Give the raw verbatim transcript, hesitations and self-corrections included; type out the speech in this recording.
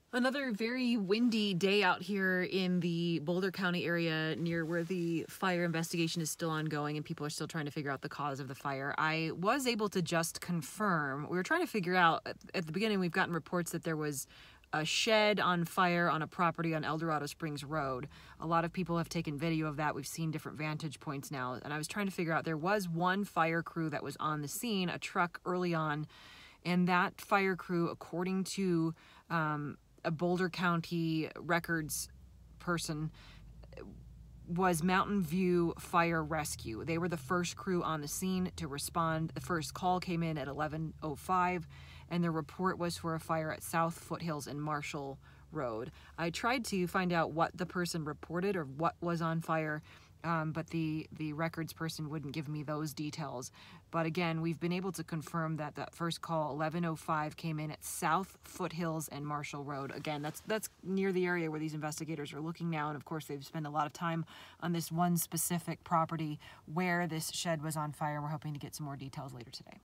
Another very windy day out here in the Boulder County area near where the fire investigation is still ongoing and people are still trying to figure out the cause of the fire. I was able to just confirm. We were trying to figure out, at the beginning we've gotten reports that there was a shed on fire on a property on El Dorado Springs Road. A lot of people have taken video of that. We've seen different vantage points now. And I was trying to figure out, there was one fire crew that was on the scene, a truck early on. And that fire crew, according to um, a Boulder County records person, was Mountain View Fire Rescue. They were the first crew on the scene to respond. The first call came in at eleven oh five, and the report was for a fire at South Foothills and Marshall Road. I tried to find out what the person reported or what was on fire, um, but the, the records person wouldn't give me those details. But again, we've been able to confirm that that first call, eleven oh five, came in at South Foothills and Marshall Road. Again, that's that's near the area where these investigators are looking now, and of course they've spent a lot of time on this one specific property where this shed was on fire. We're hoping to get some more details later today.